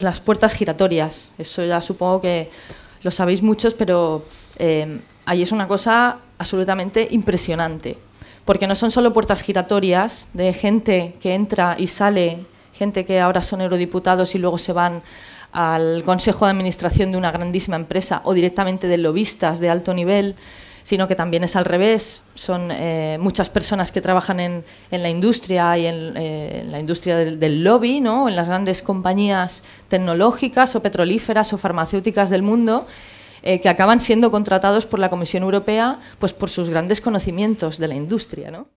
las puertas giratorias. Eso ya supongo que lo sabéis muchos, pero ahí es una cosa absolutamente impresionante. Porque no son solo puertas giratorias de gente que entra y sale, gente que ahora son eurodiputados y luego se van al consejo de administración de una grandísima empresa o directamente de lobistas de alto nivel, sino que también es al revés. Son muchas personas que trabajan en la industria y en la industria del lobby, ¿no? En las grandes compañías tecnológicas o petrolíferas o farmacéuticas del mundo, que acaban siendo contratados por la Comisión Europea pues por sus grandes conocimientos de la industria, ¿no?